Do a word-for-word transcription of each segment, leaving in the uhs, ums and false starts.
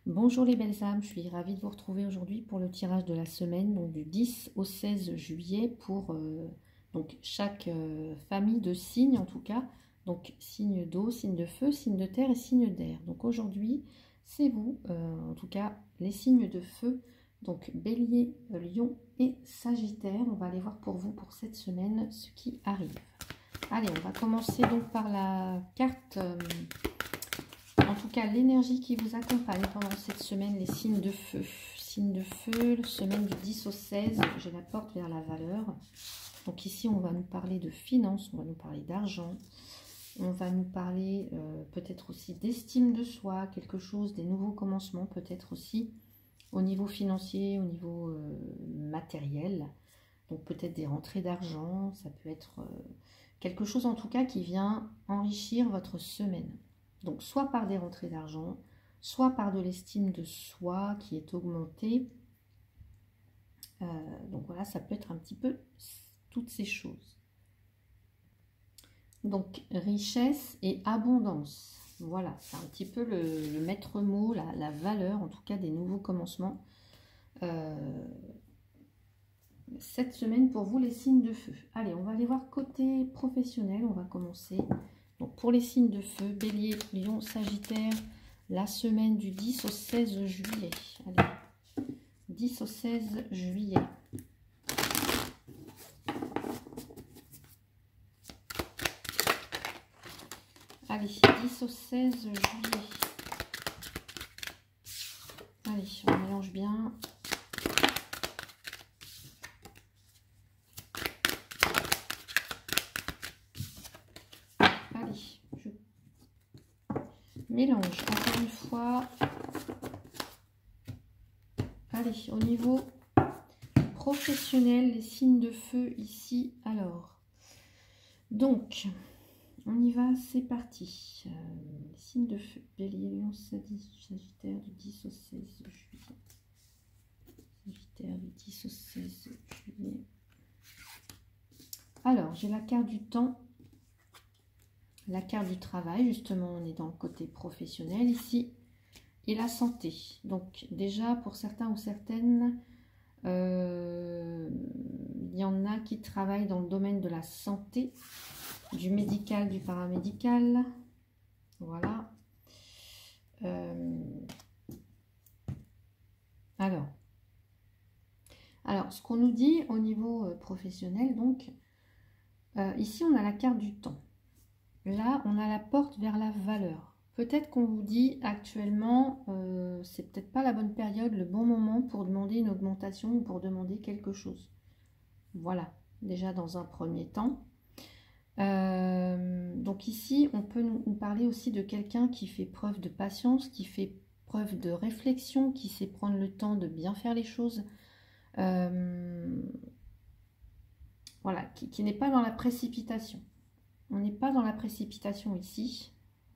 Bonjour les belles âmes, je suis ravie de vous retrouver aujourd'hui pour le tirage de la semaine, donc du dix au seize juillet pour euh, donc chaque euh, famille de signes en tout cas, donc signe d'eau, signe de feu, signe de terre et signe d'air. Donc aujourd'hui, c'est vous, euh, en tout cas les signes de feu, donc Bélier, Lion et Sagittaire. On va aller voir pour vous pour cette semaine ce qui arrive. Allez, on va commencer donc par la carte... Euh, En tout cas, l'énergie qui vous accompagne pendant cette semaine, les signes de feu. Signes de feu, semaine du dix au seize, je la porte vers la valeur. Donc ici, on va nous parler de finances, on va nous parler d'argent. On va nous parler euh, peut-être aussi d'estime de soi, quelque chose, des nouveaux commencements, peut-être aussi au niveau financier, au niveau euh, matériel. Donc peut-être des rentrées d'argent, ça peut être euh, quelque chose en tout cas qui vient enrichir votre semaine. Donc soit par des rentrées d'argent, soit par de l'estime de soi qui est augmentée. Euh, donc voilà, ça peut être un petit peu toutes ces choses. Donc richesse et abondance. Voilà, c'est un petit peu le, le maître mot, la, la valeur en tout cas des nouveaux commencements. Euh, cette semaine pour vous les signes de feu. Allez, on va aller voir côté professionnel, on va commencer. Donc pour les signes de feu, Bélier, Lion, Sagittaire, la semaine du dix au seize juillet. Allez, dix au seize juillet. Allez, dix au seize juillet. Allez, on mélange bien. Allez, je mélange encore une fois. Allez, au niveau professionnel, les signes de feu ici. Alors, donc, on y va, c'est parti. Euh, les signes de feu, Bélier, Lion, Sagittaire du dix au seize juillet. Sagittaire du dix au seize juillet. Alors, j'ai la carte du temps. La carte du travail, justement, on est dans le côté professionnel ici. Et la santé. Donc déjà, pour certains ou certaines, euh, il y en a qui travaillent dans le domaine de la santé, du médical, du paramédical. Voilà. Euh, alors, alors, ce qu'on nous dit au niveau euh, professionnel, donc, euh, ici, on a la carte du temps. Là, on a la porte vers la valeur. Peut-être qu'on vous dit actuellement, euh, c'est peut-être pas la bonne période, le bon moment pour demander une augmentation ou pour demander quelque chose. Voilà, déjà dans un premier temps. Euh, donc ici, on peut nous, nous parler aussi de quelqu'un qui fait preuve de patience, qui fait preuve de réflexion, qui sait prendre le temps de bien faire les choses. Euh, voilà, qui, qui n'est pas dans la précipitation. On n'est pas dans la précipitation ici.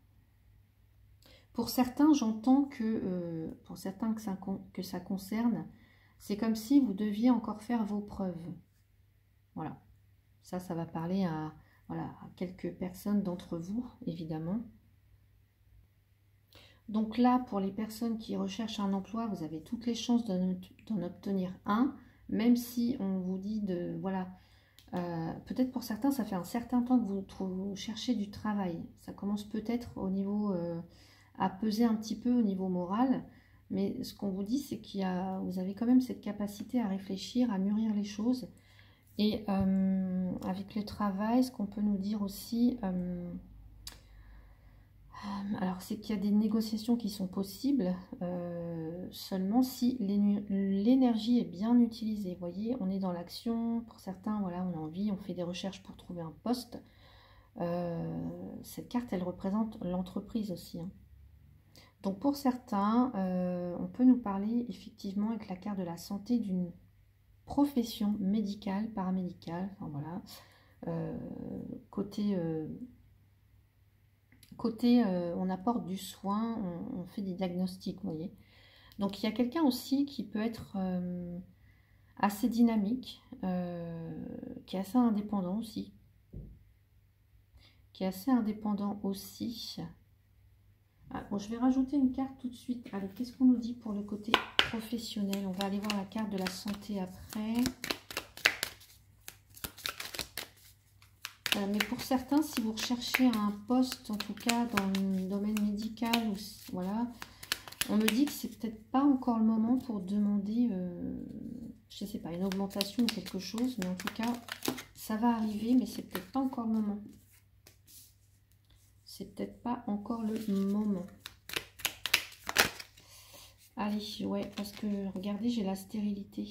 Pour certains, j'entends que, euh, pour certains que ça, que ça concerne, c'est comme si vous deviez encore faire vos preuves. Voilà. Ça, ça va parler à, voilà, à quelques personnes d'entre vous, évidemment. Donc là, pour les personnes qui recherchent un emploi, vous avez toutes les chances d'en obtenir un, même si on vous dit de, voilà, euh, peut-être pour certains, ça fait un certain temps que vous, vous cherchez du travail. Ça commence peut-être au niveau... Euh, à peser un petit peu au niveau moral, mais ce qu'on vous dit, c'est qu'il y a, vous avez quand même cette capacité à réfléchir, à mûrir les choses, et euh, avec le travail, ce qu'on peut nous dire aussi, euh, alors c'est qu'il y a des négociations qui sont possibles, euh, seulement si l'énergie est bien utilisée. Vous voyez, on est dans l'action, pour certains, voilà, on a envie, on fait des recherches pour trouver un poste. Euh, cette carte, elle représente l'entreprise aussi, hein. Donc pour certains, euh, on peut nous parler effectivement avec la carte de la santé d'une profession médicale, paramédicale, enfin voilà, euh, côté, euh, côté euh, on apporte du soin, on, on fait des diagnostics, vous voyez. Donc il y a quelqu'un aussi qui peut être euh, assez dynamique, euh, qui est assez indépendant aussi, qui est assez indépendant aussi. Ah, bon, je vais rajouter une carte tout de suite. Allez, qu'est-ce qu'on nous dit pour le côté professionnel? On va aller voir la carte de la santé après. Euh, mais pour certains, si vous recherchez un poste, en tout cas dans le domaine médical, ou, voilà, on me dit que c'est peut-être pas encore le moment pour demander, euh, je sais pas, une augmentation ou quelque chose. Mais en tout cas, ça va arriver, mais c'est peut-être pas encore le moment. C'est peut-être pas encore le moment. Allez, ouais, parce que regardez, j'ai la stérilité.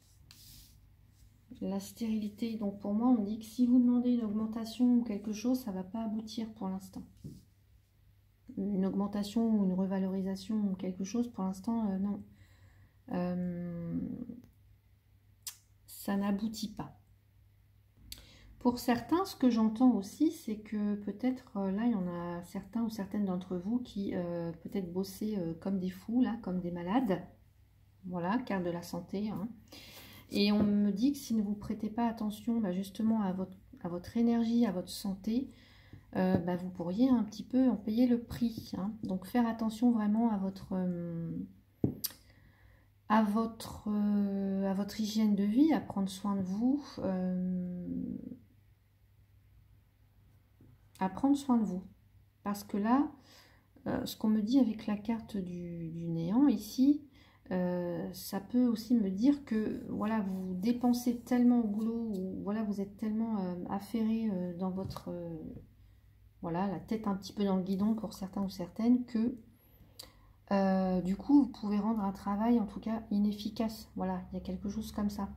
La stérilité, donc pour moi, on me dit que si vous demandez une augmentation ou quelque chose, ça ne va pas aboutir pour l'instant. Une augmentation ou une revalorisation ou quelque chose, pour l'instant, euh, non. Euh, ça n'aboutit pas. Pour certains, ce que j'entends aussi, c'est que peut-être, euh, là, il y en a certains ou certaines d'entre vous qui euh, peut-être bossaient euh, comme des fous, là, comme des malades. Voilà, carte de la santé, hein. Et on me dit que si ne vous prêtez pas attention bah, justement à votre, à votre énergie, à votre santé, euh, bah, vous pourriez un petit peu en payer le prix, hein. Donc faire attention vraiment à votre, euh, à, votre, euh, à votre hygiène de vie, à prendre soin de vous, euh, à prendre soin de vous. Parce que là, euh, ce qu'on me dit avec la carte du, du néant ici, Euh, ça peut aussi me dire que voilà, vous dépensez tellement au boulot, ou voilà, vous êtes tellement euh, affairé euh, dans votre euh, voilà, la tête un petit peu dans le guidon pour certains ou certaines, que euh, du coup vous pouvez rendre un travail en tout cas inefficace. Voilà, il y a quelque chose comme ça.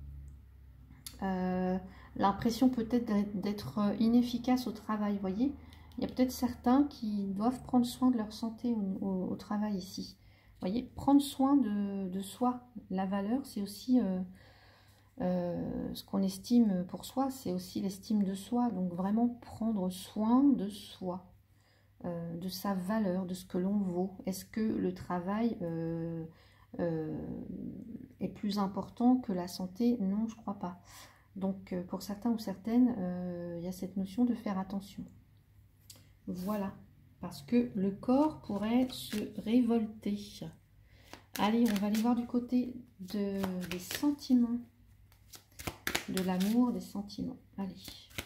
Euh, L'impression peut-être d'être inefficace au travail, vous voyez. Il y a peut-être certains qui doivent prendre soin de leur santé au, au, au travail ici. Vous voyez, prendre soin de, de soi. La valeur, c'est aussi euh, euh, ce qu'on estime pour soi, c'est aussi l'estime de soi. Donc vraiment prendre soin de soi, euh, de sa valeur, de ce que l'on vaut. Est-ce que le travail euh, euh, est plus important que la santé? Non, je crois pas. Donc euh, pour certains ou certaines, euh, il y a cette notion de faire attention. Voilà, parce que le corps pourrait se révolter. Allez, on va aller voir du côté de, des sentiments, de l'amour, des sentiments. Allez.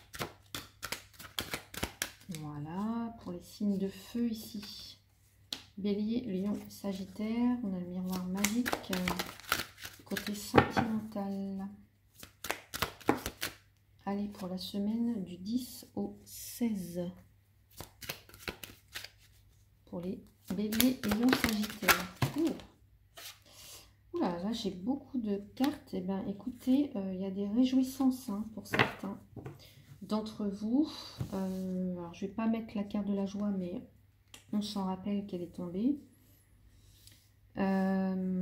Voilà, pour les signes de feu ici. Bélier, Lion, Sagittaire. On a le miroir magique. Côté sentimental. Allez, pour la semaine du dix au seize. Pour les Bélier, Lion, Sagittaire. Ouh. Oula, là j'ai beaucoup de cartes. Eh bien, écoutez, il euh, y a des réjouissances hein, pour certains d'entre vous. Euh, alors, je ne vais pas mettre la carte de la joie, mais on s'en rappelle qu'elle est tombée. Euh,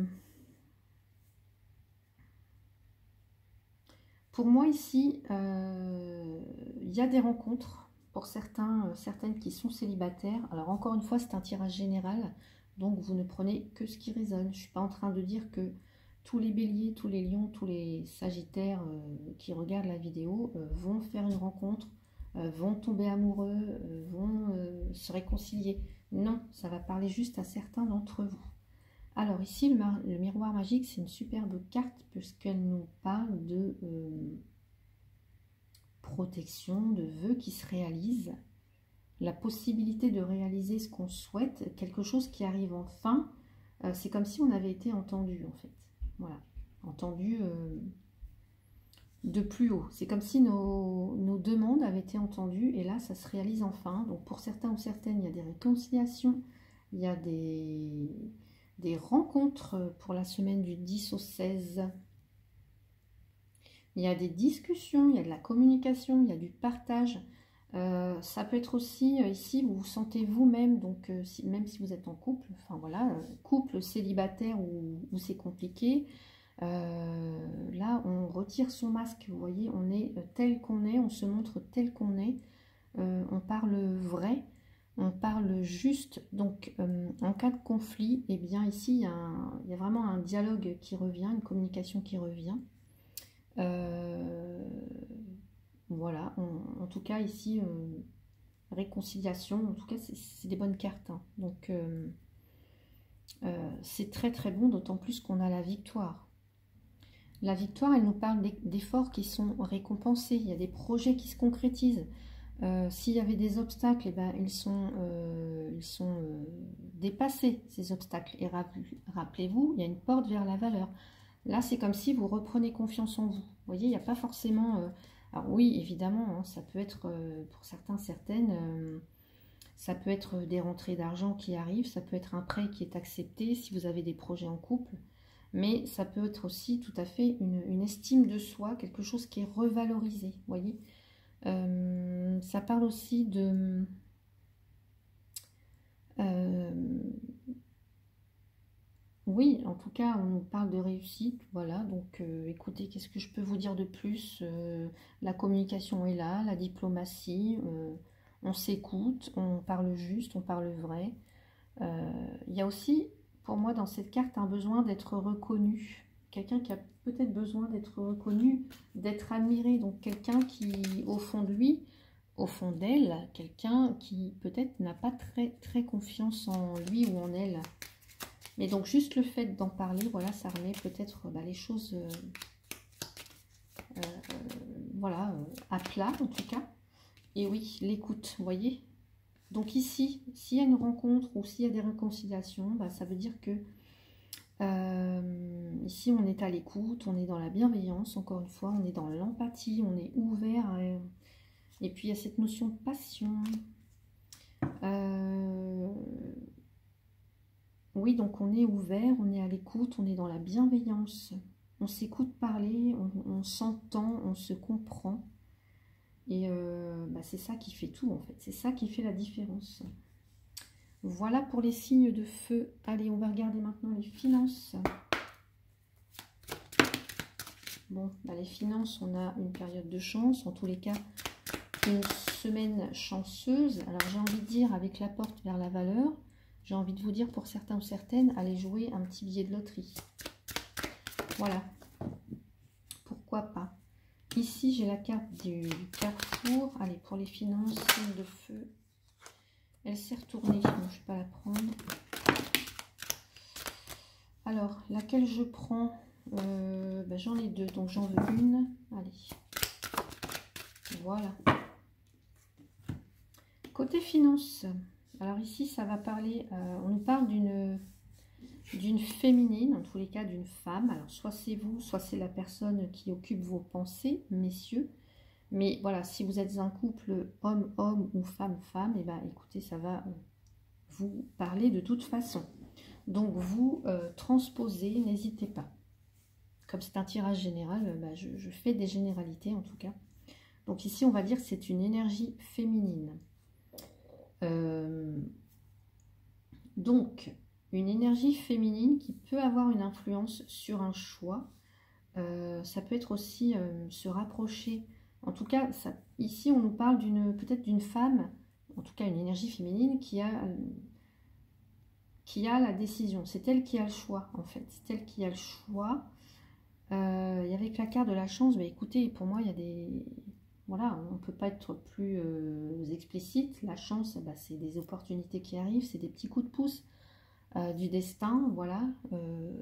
pour moi, ici, il euh, y a des rencontres pour certains, euh, certaines qui sont célibataires. Alors, encore une fois, c'est un tirage général. Donc, vous ne prenez que ce qui résonne. Je ne suis pas en train de dire que tous les béliers, tous les lions, tous les sagittaires euh, qui regardent la vidéo euh, vont faire une rencontre, euh, vont tomber amoureux, euh, vont euh, se réconcilier. Non, ça va parler juste à certains d'entre vous. Alors ici, le, le miroir magique, c'est une superbe carte puisqu'elle nous parle de euh, protection, de vœux qui se réalisent, la possibilité de réaliser ce qu'on souhaite, quelque chose qui arrive enfin. Euh, c'est comme si on avait été entendu en fait. Voilà, entendu euh, de plus haut. C'est comme si nos, nos demandes avaient été entendues et là, ça se réalise enfin. Donc pour certains ou certaines, il y a des réconciliations, il y a des, des rencontres pour la semaine du dix au seize. Il y a des discussions, il y a de la communication, il y a du partage. Euh, ça peut être aussi, euh, ici, vous vous sentez vous-même, donc euh, si, même si vous êtes en couple, enfin voilà, euh, couple célibataire où, où c'est compliqué, euh, là on retire son masque, vous voyez, on est tel qu'on est, on se montre tel qu'on est, euh, on parle vrai, on parle juste, donc euh, en cas de conflit, eh bien ici il y, a un, il y a vraiment un dialogue qui revient, une communication qui revient. Euh, voilà, on, en tout cas ici, euh, réconciliation. En tout cas, c'est des bonnes cartes. Hein. Donc, euh, euh, c'est très très bon, d'autant plus qu'on a la victoire. La victoire, elle nous parle d'efforts qui sont récompensés. Il y a des projets qui se concrétisent. Euh, S'il y avait des obstacles, eh ben, ils sont, euh, ils sont euh, dépassés, ces obstacles. Et rappelez-vous, il y a une porte vers la valeur. Là, c'est comme si vous reprenez confiance en vous. Vous voyez, il n'y a pas forcément... Euh... Alors oui, évidemment, hein, ça peut être, euh, pour certains, certaines, euh, ça peut être des rentrées d'argent qui arrivent, ça peut être un prêt qui est accepté si vous avez des projets en couple. Mais ça peut être aussi tout à fait une, une estime de soi, quelque chose qui est revalorisé, vous voyez. Euh, ça parle aussi de... Euh, oui, en tout cas, on nous parle de réussite, voilà. Donc, euh, écoutez, qu'est-ce que je peux vous dire de plus? Euh, la communication est là, la diplomatie, euh, on s'écoute, on parle juste, on parle vrai. Euh, il y a aussi, pour moi, dans cette carte, un besoin d'être reconnu. Quelqu'un qui a peut-être besoin d'être reconnu, d'être admiré. Donc, quelqu'un qui, au fond de lui, au fond d'elle, quelqu'un qui peut-être n'a pas très, très confiance en lui ou en elle. Mais donc, juste le fait d'en parler, voilà, ça remet peut-être bah, les choses euh, euh, voilà, euh, à plat, en tout cas. Et oui, l'écoute, vous voyez. Donc ici, s'il y a une rencontre ou s'il y a des réconciliations, bah, ça veut dire que euh, ici, on est à l'écoute, on est dans la bienveillance, encore une fois, on est dans l'empathie, on est ouvert. À... Et puis, il y a cette notion de passion. Euh... Oui, donc on est ouvert, on est à l'écoute, on est dans la bienveillance. On s'écoute parler, on, on s'entend, on se comprend. Et euh, bah, c'est ça qui fait tout, en fait. C'est ça qui fait la différence. Voilà pour les signes de feu. Allez, on va regarder maintenant les finances. Bon, bah, les finances, on a une période de chance. En tous les cas, une semaine chanceuse. Alors, j'ai envie de dire, avec la porte vers la valeur, j'ai envie de vous dire, pour certains ou certaines, allez jouer un petit billet de loterie. Voilà. Pourquoi pas. Ici, j'ai la carte du, du carrefour. Allez, pour les finances, signe de feu. Elle s'est retournée. Bon, je ne vais pas la prendre. Alors, laquelle je prends euh, ben, j'en ai deux, donc j'en veux une. Allez. Voilà. Côté finances. Alors ici, ça va parler... Euh, on nous parle d'une... d'une féminine, en tous les cas d'une femme. Alors soit c'est vous, soit c'est la personne qui occupe vos pensées, messieurs. Mais voilà, si vous êtes un couple homme-homme ou femme-femme, et ben écoutez, ça va vous parler de toute façon. Donc vous euh, transposez, n'hésitez pas. Comme c'est un tirage général, ben, je, je fais des généralités en tout cas. Donc ici, on va dire que c'est une énergie féminine. Euh, donc... Une énergie féminine qui peut avoir une influence sur un choix. Euh, ça peut être aussi euh, se rapprocher. En tout cas, ça, ici, on nous parle d'une peut-être d'une femme, en tout cas une énergie féminine qui a, euh, qui a la décision. C'est elle qui a le choix, en fait. C'est elle qui a le choix. Euh, et avec la carte de la chance, bah, écoutez, pour moi, il y a des... Voilà, on ne peut pas être plus euh, explicite. La chance, bah, c'est des opportunités qui arrivent, c'est des petits coups de pouce. Euh, du destin, voilà, euh,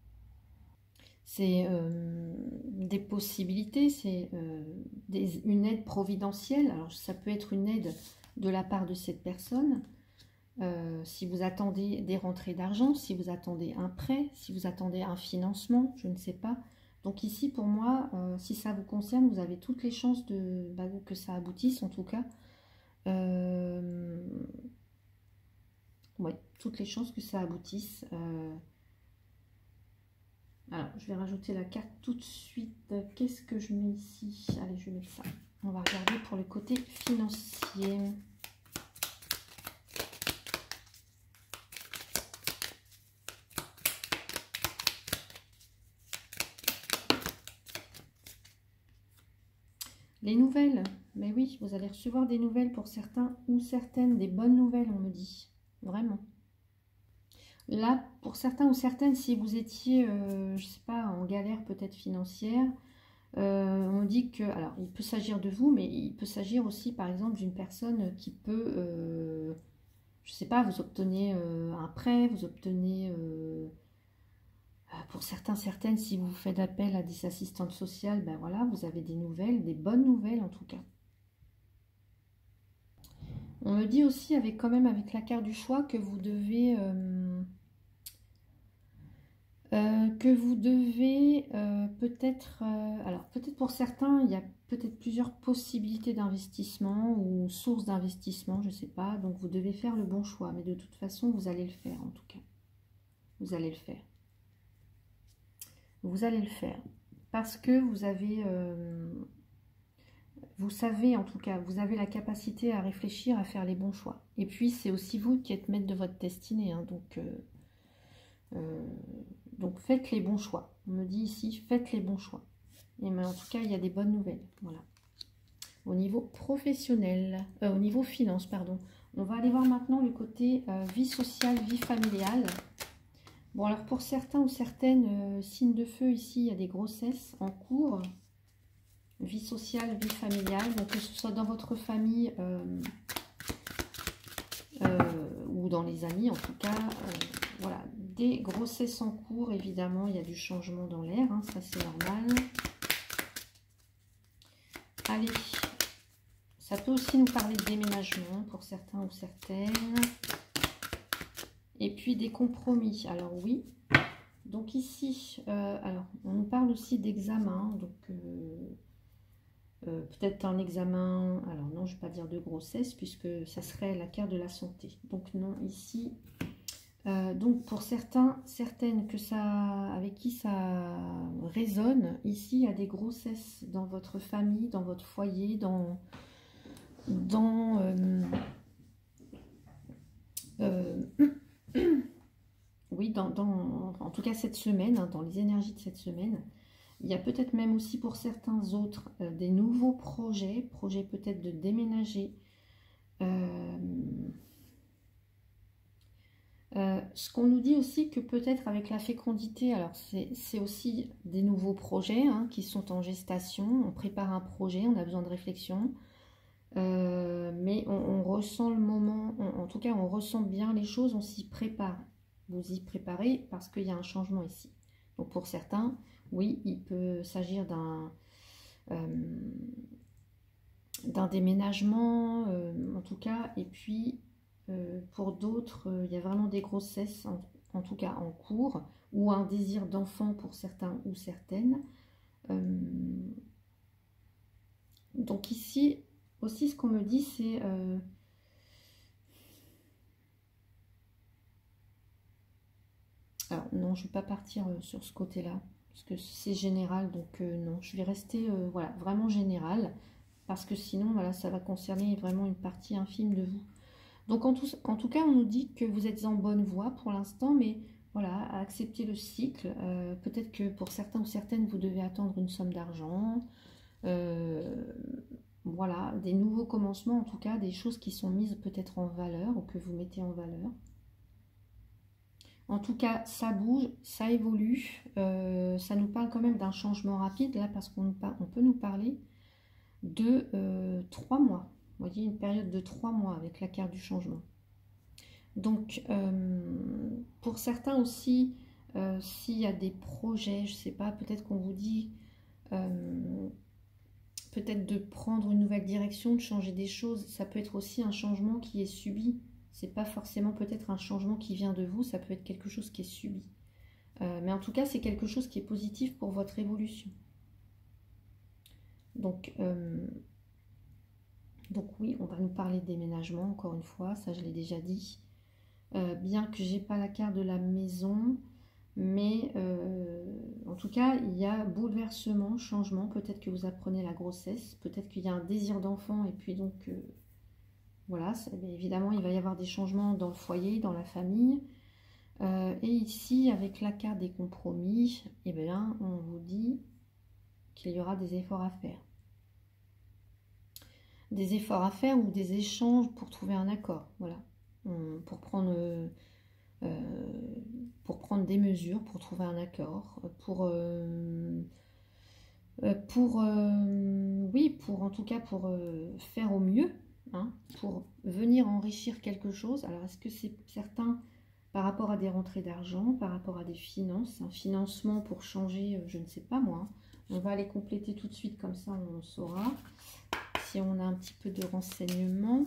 c'est euh, des possibilités, c'est euh, une aide providentielle. Alors ça peut être une aide de la part de cette personne, euh, si vous attendez des rentrées d'argent, si vous attendez un prêt, si vous attendez un financement, je ne sais pas. Donc ici pour moi, euh, si ça vous concerne, vous avez toutes les chances de, bah, que ça aboutisse en tout cas. Euh, Oui, toutes les chances que ça aboutisse. Euh... Alors, je vais rajouter la carte tout de suite. Qu'est-ce que je mets ici? Allez, je vais mettre ça. On va regarder pour le côté financier. Les nouvelles. Mais oui, vous allez recevoir des nouvelles pour certains ou certaines. Des bonnes nouvelles, on me dit. Vraiment. Là, pour certains ou certaines, si vous étiez, euh, je ne sais pas, en galère peut-être financière, Euh, on dit que, alors, il peut s'agir de vous, mais il peut s'agir aussi, par exemple, d'une personne qui peut, euh, je sais pas, vous obtenez euh, un prêt, vous obtenez, euh, pour certains, certaines, si vous faites appel à des assistantes sociales, ben voilà, vous avez des nouvelles, des bonnes nouvelles en tout cas. On me dit aussi, avec quand même avec la carte du choix, que vous devez... euh, Euh, que vous devez euh, peut-être, euh, alors peut-être pour certains, il y a peut-être plusieurs possibilités d'investissement ou sources d'investissement, je ne sais pas, donc vous devez faire le bon choix, mais de toute façon, vous allez le faire en tout cas. Vous allez le faire. Vous allez le faire. Parce que vous avez, euh, vous savez en tout cas, vous avez la capacité à réfléchir, à faire les bons choix. Et puis, c'est aussi vous qui êtes maître de votre destinée, hein, donc... Euh, euh, Donc faites les bons choix. On me dit ici, faites les bons choix. Et mais en tout cas, il y a des bonnes nouvelles. Voilà. Au niveau professionnel, euh, au niveau finance, pardon. On va aller voir maintenant le côté euh, vie sociale, vie familiale. Bon, alors pour certains ou certaines euh, signes de feu, ici, il y a des grossesses en cours. Vie sociale, vie familiale. Donc que ce soit dans votre famille euh, euh, ou dans les amis, en tout cas. Euh, voilà, des grossesses en cours, évidemment, il y a du changement dans l'air, hein, ça c'est normal. Allez, ça peut aussi nous parler de déménagement pour certains ou certaines. Et puis des compromis, alors oui. Donc ici, euh, alors on nous parle aussi d'examen, donc euh, euh, peut-être un examen, alors non, je ne vais pas dire de grossesse, puisque ça serait la carte de la santé. Donc non, ici... Euh, donc pour certains, certaines que ça, avec qui ça résonne, ici il y a des grossesses dans votre famille, dans votre foyer, dans, dans euh, euh, oui, dans, dans, en tout cas cette semaine, hein, dans les énergies de cette semaine. Il y a peut-être même aussi pour certains autres euh, des nouveaux projets, projets peut-être de déménager. Euh, Euh, ce qu'on nous dit aussi que peut-être avec la fécondité, alors c'est aussi des nouveaux projets hein, qui sont en gestation, on prépare un projet, on a besoin de réflexion, euh, mais on, on ressent le moment, on, en tout cas on ressent bien les choses, on s'y prépare. Vous y préparez parce qu'il y a un changement ici. Donc pour certains, oui, il peut s'agir d'un euh, d'un déménagement, euh, en tout cas, et puis... Euh, pour d'autres, euh, il y a vraiment des grossesses, en, en tout cas en cours, ou un désir d'enfant pour certains ou certaines. Euh, donc ici, aussi ce qu'on me dit, c'est... Euh, alors non, je ne vais pas partir euh, sur ce côté-là, parce que c'est général, donc euh, non, je vais rester euh, voilà, vraiment général, parce que sinon, voilà, ça va concerner vraiment une partie infime de vous. Donc en tout, en tout cas, on nous dit que vous êtes en bonne voie pour l'instant, mais voilà, à accepter le cycle. Euh, peut-être que pour certains ou certaines, vous devez attendre une somme d'argent. Euh, voilà, des nouveaux commencements, en tout cas, des choses qui sont mises peut-être en valeur ou que vous mettez en valeur. En tout cas, ça bouge, ça évolue. Euh, ça nous parle quand même d'un changement rapide, là, parce qu'on on peut nous parler de euh, trois mois. Vous voyez, une période de trois mois avec la carte du changement. Donc, euh, pour certains aussi, euh, s'il y a des projets, je ne sais pas, peut-être qu'on vous dit euh, peut-être de prendre une nouvelle direction, de changer des choses, ça peut être aussi un changement qui est subi. C'est pas forcément peut-être un changement qui vient de vous, ça peut être quelque chose qui est subi. Euh, mais en tout cas, c'est quelque chose qui est positif pour votre évolution. Donc, euh, donc oui, on va nous parler de déménagement, encore une fois, ça je l'ai déjà dit. Euh, bien que j'ai pas la carte de la maison, mais euh, en tout cas, il y a bouleversement, changement. Peut-être que vous apprenez la grossesse, peut-être qu'il y a un désir d'enfant, et puis donc, euh, voilà, ça, évidemment, il va y avoir des changements dans le foyer, dans la famille. Euh, et ici, avec la carte des compromis, eh bien, on vous dit qu'il y aura des efforts à faire. Des efforts à faire ou des échanges pour trouver un accord, voilà. On, pour prendre... Euh, pour prendre des mesures, pour trouver un accord, pour, euh, euh, pour, euh, oui, pour en tout cas pour euh, faire au mieux, hein, pour venir enrichir quelque chose. Alors, est-ce que c'est certain par rapport à des rentrées d'argent, par rapport à des finances, un financement pour changer, euh, je ne sais pas moi. Hein. On va les compléter tout de suite, comme ça on saura si on a un petit peu de renseignements.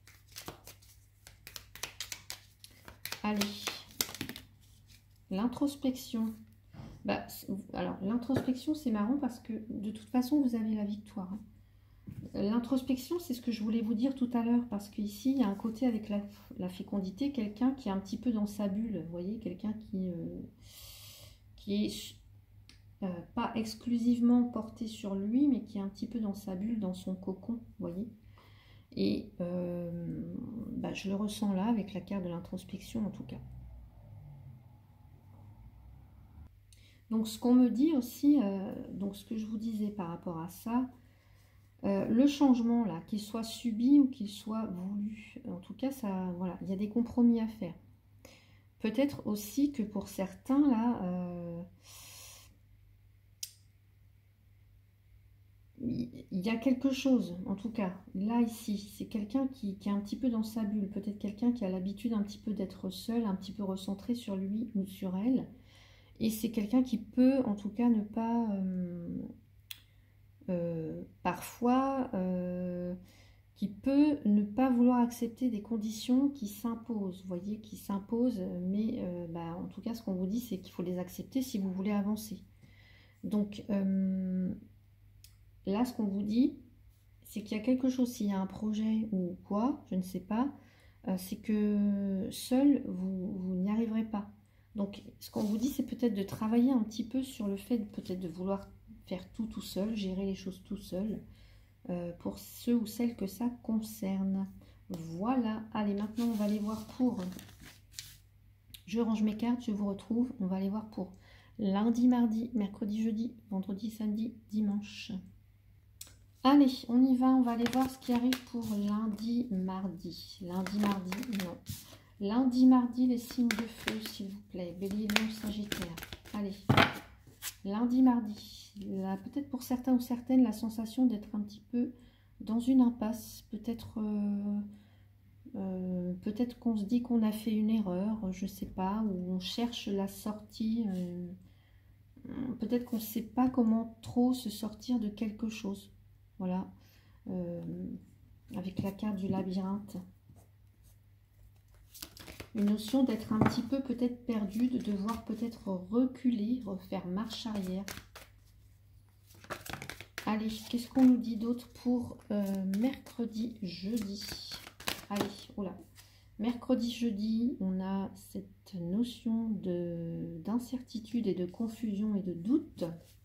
Allez, l'introspection. Bah, alors, l'introspection, c'est marrant parce que de toute façon, vous avez la victoire. Hein. L'introspection, c'est ce que je voulais vous dire tout à l'heure, parce qu'ici, il y a un côté avec la, la fécondité, quelqu'un qui est un petit peu dans sa bulle, vous voyez, quelqu'un qui, euh, qui est euh, pas exclusivement porté sur lui, mais qui est un petit peu dans sa bulle, dans son cocon, vous voyez. Et euh, bah, je le ressens là, avec la carte de l'introspection, en tout cas. Donc, ce qu'on me dit aussi, euh, donc ce que je vous disais par rapport à ça, Euh, le changement, là, qu'il soit subi ou qu'il soit voulu, en tout cas, ça, voilà, il y a des compromis à faire. Peut-être aussi que pour certains, là, euh, il y a quelque chose, en tout cas, là, ici, c'est quelqu'un qui, qui est un petit peu dans sa bulle, peut-être quelqu'un qui a l'habitude un petit peu d'être seul, un petit peu recentré sur lui ou sur elle, et c'est quelqu'un qui peut, en tout cas, ne pas... Euh, euh, parfois... Euh, qui peut ne pas vouloir accepter des conditions qui s'imposent, vous voyez, qui s'imposent, mais euh, bah, en tout cas, ce qu'on vous dit, c'est qu'il faut les accepter si vous voulez avancer. Donc, euh, là, ce qu'on vous dit, c'est qu'il y a quelque chose, s'il y a un projet ou quoi, je ne sais pas, euh, c'est que seul, vous, vous n'y arriverez pas. Donc, ce qu'on vous dit, c'est peut-être de travailler un petit peu sur le fait peut-être de vouloir faire tout tout seul, gérer les choses tout seul, Euh, pour ceux ou celles que ça concerne. Voilà, allez, maintenant on va aller voir pour... Je range mes cartes, je vous retrouve. On va aller voir pour lundi, mardi, mercredi, jeudi, vendredi, samedi, dimanche. Allez, on y va, on va aller voir ce qui arrive pour lundi, mardi. Lundi, mardi, non. Lundi, mardi, les signes de feu, s'il vous plaît. Bélier, Lion, Sagittaire. Allez. Lundi, mardi, peut-être pour certains ou certaines, la sensation d'être un petit peu dans une impasse. Peut-être euh, euh, peut-être qu'on se dit qu'on a fait une erreur, je ne sais pas, ou on cherche la sortie. Euh, peut-être qu'on ne sait pas comment trop se sortir de quelque chose. Voilà, euh, avec la carte du labyrinthe. Une notion d'être un petit peu peut-être perdu, de devoir peut-être reculer, refaire marche arrière. Allez, qu'est-ce qu'on nous dit d'autre pour euh, mercredi, jeudi? Allez, oula. Mercredi, jeudi, on a cette notion de d'incertitude et de confusion et de doute.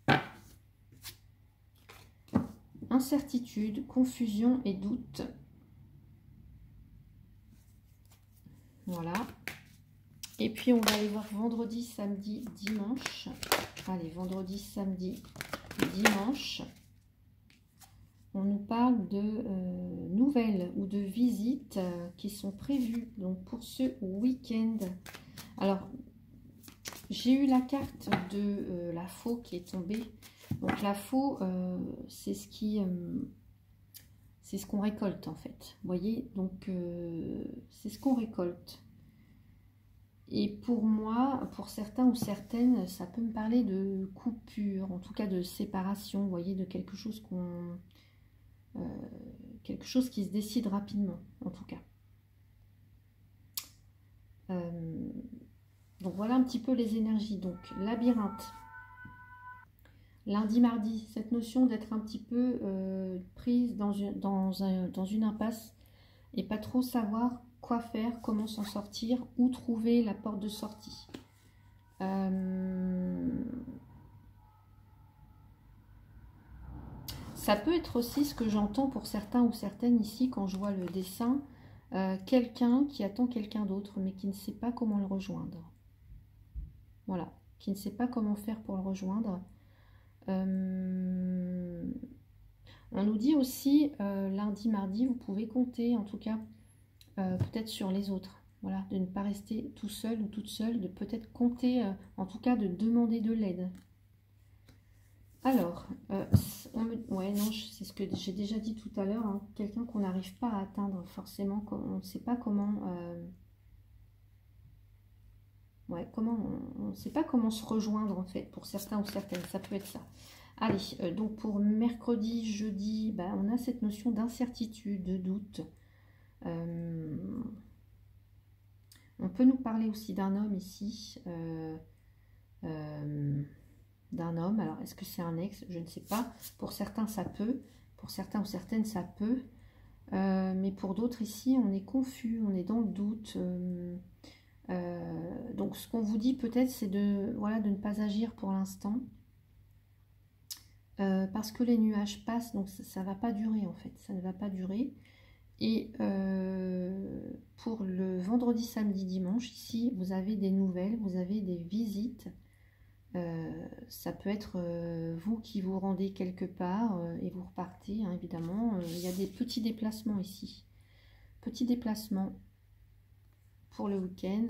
Incertitude, confusion et doute. Voilà. Et puis, on va aller voir vendredi, samedi, dimanche. Allez, vendredi, samedi, dimanche. On nous parle de euh, nouvelles ou de visites euh, qui sont prévues donc pour ce week-end. Alors, j'ai eu la carte de euh, la faux qui est tombée. Donc, la faux, euh, c'est ce qui... Euh, c'est ce qu'on récolte en fait. Vous voyez, donc euh, c'est ce qu'on récolte. Et pour moi, pour certains ou certaines, ça peut me parler de coupure, en tout cas de séparation, vous voyez, de quelque chose qu'on... Euh, quelque chose qui se décide rapidement, en tout cas. Euh, donc voilà un petit peu les énergies. Donc labyrinthe. Lundi, mardi, cette notion d'être un petit peu euh, prise dans une, dans, un, dans une impasse et pas trop savoir quoi faire, comment s'en sortir, où trouver la porte de sortie. Euh, ça peut être aussi ce que j'entends pour certains ou certaines ici quand je vois le dessin, euh, quelqu'un qui attend quelqu'un d'autre mais qui ne sait pas comment le rejoindre. Voilà, qui ne sait pas comment faire pour le rejoindre. Euh, on nous dit aussi, euh, lundi, mardi, vous pouvez compter, en tout cas, euh, peut-être sur les autres. Voilà, de ne pas rester tout seul ou toute seule, de peut-être compter, euh, en tout cas, de demander de l'aide. Alors, euh, on me... ouais, non, c'est ce que j'ai déjà dit tout à l'heure, hein, quelqu'un qu'on n'arrive pas à atteindre forcément, on ne sait pas comment, euh... ouais, comment, on ne sait pas comment se rejoindre en fait, pour certains ou certaines, ça peut être ça. Allez, euh, donc pour mercredi, jeudi, bah, on a cette notion d'incertitude, de doute. Euh... On peut nous parler aussi d'un homme ici, euh... Euh... d'un homme. Alors, est-ce que c'est un ex? Je ne sais pas. Pour certains, ça peut. Pour certains ou certaines, ça peut. Euh, mais pour d'autres, ici, on est confus, on est dans le doute. Euh, euh, donc, ce qu'on vous dit peut-être, c'est de, voilà, de ne pas agir pour l'instant. Euh, parce que les nuages passent, donc ça ne va pas durer, en fait. Ça ne va pas durer. Et euh, pour le vendredi, samedi, dimanche, ici, vous avez des nouvelles, vous avez des visites. Euh, ça peut être euh, vous qui vous rendez quelque part euh, et vous repartez, hein, évidemment. Euh, il y a des petits déplacements ici. Petits déplacements pour le week-end.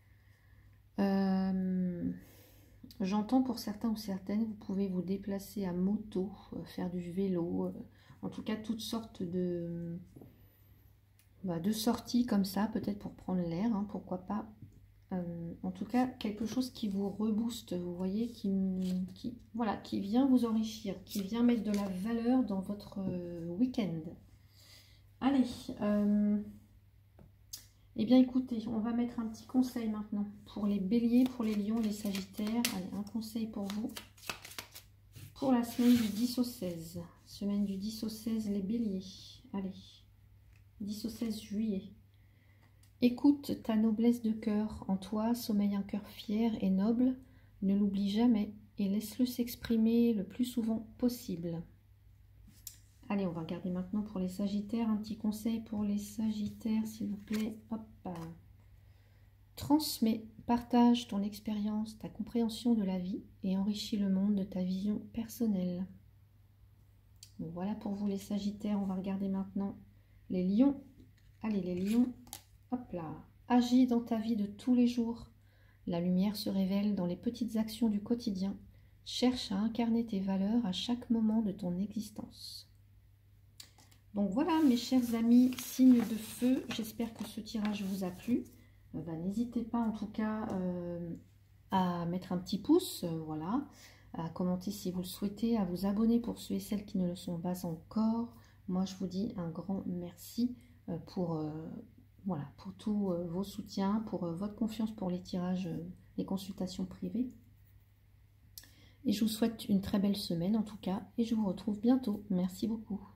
Euh, J'entends pour certains ou certaines, vous pouvez vous déplacer à moto, euh, faire du vélo, euh, en tout cas toutes sortes de, bah, de sorties comme ça, peut-être pour prendre l'air, hein, pourquoi pas. Euh, en tout cas, quelque chose qui vous rebooste, vous voyez, qui, qui, voilà, qui vient vous enrichir, qui vient mettre de la valeur dans votre euh, week-end. Allez, euh, eh bien écoutez, on va mettre un petit conseil maintenant pour les béliers, pour les lions, les sagittaires. Allez, un conseil pour vous. Pour la semaine du dix au seize. Semaine du dix au seize, les béliers. Allez, dix au seize juillet. Écoute ta noblesse de cœur, en toi sommeille un cœur fier et noble, ne l'oublie jamais et laisse-le s'exprimer le plus souvent possible. Allez, on va regarder maintenant pour les sagittaires, un petit conseil pour les sagittaires, s'il vous plaît. Hop. Transmets, partage ton expérience, ta compréhension de la vie et enrichis le monde de ta vision personnelle. Bon, voilà pour vous les sagittaires, on va regarder maintenant les lions. Allez, les lions. Hop là, agis dans ta vie de tous les jours. La lumière se révèle dans les petites actions du quotidien. Cherche à incarner tes valeurs à chaque moment de ton existence. Donc voilà mes chers amis, signes de feu. J'espère que ce tirage vous a plu. Euh, bah, n'hésitez pas en tout cas euh, à mettre un petit pouce, euh, voilà, à commenter si vous le souhaitez, à vous abonner pour ceux et celles qui ne le sont pas encore. Moi je vous dis un grand merci euh, pour... Euh, Voilà, pour tous euh, vos soutiens, pour euh, votre confiance pour les tirages, euh, les consultations privées. Et je vous souhaite une très belle semaine en tout cas, et je vous retrouve bientôt. Merci beaucoup.